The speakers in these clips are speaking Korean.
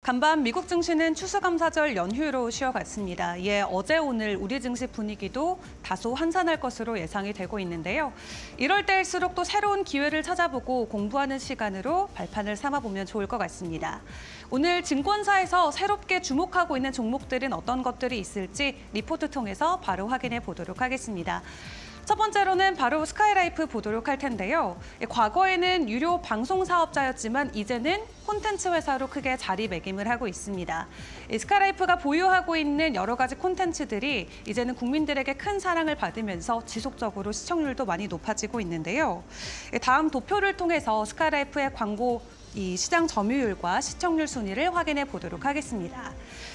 간밤 미국 증시는 추수감사절 연휴로 쉬어갔습니다. 이에 어제 오늘 우리 증시 분위기도 다소 한산할 것으로 예상이 되고 있는데요. 이럴 때일수록 또 새로운 기회를 찾아보고 공부하는 시간으로 발판을 삼아보면 좋을 것 같습니다. 오늘 증권사에서 새롭게 주목하고 있는 종목들은 어떤 것들이 있을지 리포트 통해서 바로 확인해 보도록 하겠습니다. 첫 번째로는 바로 스카이라이프 보도록 할 텐데요. 과거에는 유료 방송 사업자였지만 이제는 콘텐츠 회사로 크게 자리매김을 하고 있습니다. 스카이라이프가 보유하고 있는 여러 가지 콘텐츠들이 이제는 국민들에게 큰 사랑을 받으면서 지속적으로 시청률도 많이 높아지고 있는데요. 다음 도표를 통해서 스카이라이프의 광고 시장 점유율과 시청률 순위를 확인해 보도록 하겠습니다.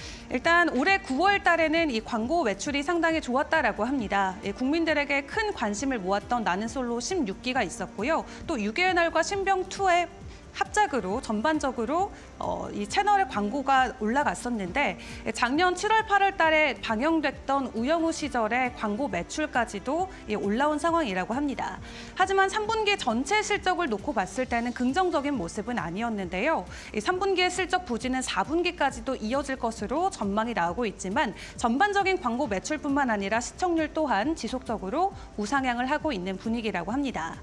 일단 올해 9월 달에는 이 광고 매출이 상당히 좋았다라고 합니다. 국민들에게 큰 관심을 모았던 나는 솔로 16기가 있었고요. 또 유괴의 날과 신병2의 합작으로 전반적으로 이 채널의 광고가 올라갔었는데 작년 7월, 8월 달에 방영됐던 우영우 시절의 광고 매출까지도 올라온 상황이라고 합니다. 하지만 3분기 전체 실적을 놓고 봤을 때는 긍정적인 모습은 아니었는데요. 3분기의 실적 부진은 4분기까지도 이어질 것으로 전망이 나오고 있지만 전반적인 광고 매출뿐만 아니라 시청률 또한 지속적으로 우상향을 하고 있는 분위기라고 합니다.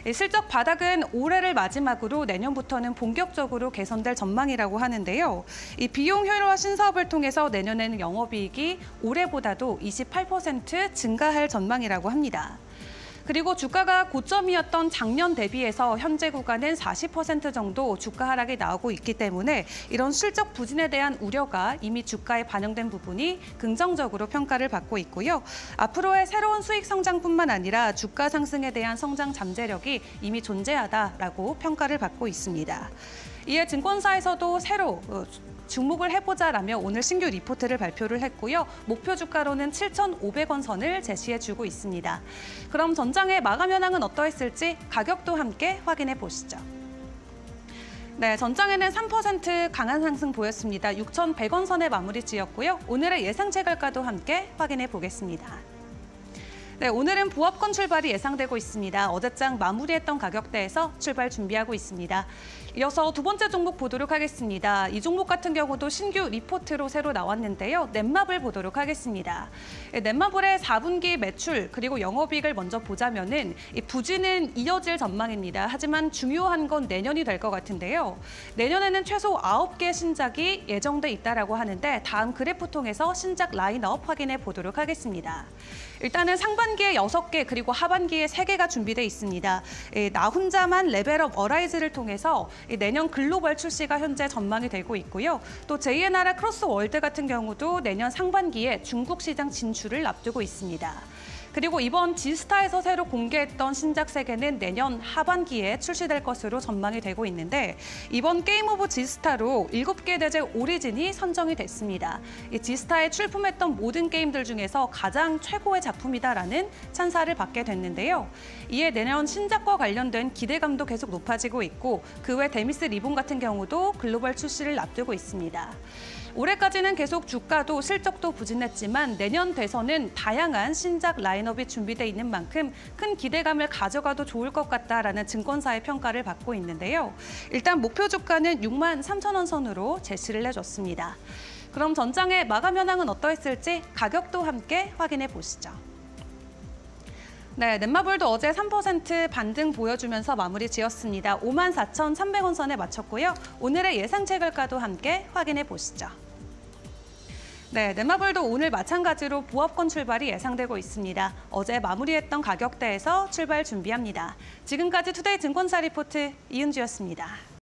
실적 바닥은 올해를 마지막으로 내년부터는 본격적으로 개선될 전망이라고 하는데요. 이 비용 효율화 신사업을 통해서 내년에는 영업이익이 올해보다도 28% 증가할 전망이라고 합니다. 그리고 주가가 고점이었던 작년 대비해서 현재 구간은 40% 정도 주가 하락이 나오고 있기 때문에 이런 실적 부진에 대한 우려가 이미 주가에 반영된 부분이 긍정적으로 평가를 받고 있고요. 앞으로의 새로운 수익 성장뿐만 아니라 주가 상승에 대한 성장 잠재력이 이미 존재하다라고 평가를 받고 있습니다. 이에 증권사에서도 새로 주목을 해보자라며 오늘 신규 리포트를 발표를 했고요. 목표 주가로는 7,500원 선을 제시해주고 있습니다. 그럼 전장의 마감 현황은 어떠했을지 가격도 함께 확인해 보시죠. 네, 전장에는 3% 강한 상승 보였습니다. 6,100원 선에 마무리 지었고요. 오늘의 예상 채굴가도 함께 확인해 보겠습니다. 네, 오늘은 보합권 출발이 예상되고 있습니다. 어제장 마무리했던 가격대에서 출발 준비하고 있습니다. 이어서 두 번째 종목 보도록 하겠습니다. 이 종목 같은 경우도 신규 리포트로 새로 나왔는데요. 넷마블 보도록 하겠습니다. 넷마블의 4분기 매출 그리고 영업이익을 먼저 보자면은 이 부진은 이어질 전망입니다. 하지만 중요한 건 내년이 될 것 같은데요. 내년에는 최소 9개 신작이 예정돼 있다라고 하는데 다음 그래프 통해서 신작 라인업 확인해 보도록 하겠습니다. 일단은 상반기에 6개 그리고 하반기에 3개가 준비돼 있습니다. 나 혼자만 레벨업 어라이즈를 통해서 내년 글로벌 출시가 현재 전망이 되고 있고요. 또 제2의 나라 크로스월드 같은 경우도 내년 상반기에 중국 시장 진출을 앞두고 있습니다. 그리고 이번 지스타에서 새로 공개했던 신작 3개는 내년 하반기에 출시될 것으로 전망이 되고 있는데 이번 게임 오브 지스타로 7개 대제 오리진이 선정이 됐습니다. 이 지스타에 출품했던 모든 게임들 중에서 가장 최고의 작품이다라는 찬사를 받게 됐는데요. 이에 내년 신작과 관련된 기대감도 계속 높아지고 있고 그 외 데미스 리본 같은 경우도 글로벌 출시를 앞두고 있습니다. 올해까지는 계속 주가도 실적도 부진했지만 내년 돼서는 다양한 신작 라인업이 준비돼 있는 만큼 큰 기대감을 가져가도 좋을 것 같다라는 증권사의 평가를 받고 있는데요. 일단 목표 주가는 63,000원 선으로 제시를 해줬습니다. 그럼 전장의 마감 현황은 어떠했을지 가격도 함께 확인해 보시죠. 네, 넷마블도 어제 3% 반등 보여주면서 마무리 지었습니다. 54,300원 선에 마쳤고요. 오늘의 예상 채굴가도 함께 확인해 보시죠. 네, 넷마블도 오늘 마찬가지로 보합권 출발이 예상되고 있습니다. 어제 마무리했던 가격대에서 출발 준비합니다. 지금까지 투데이 증권사 리포트 이은주였습니다.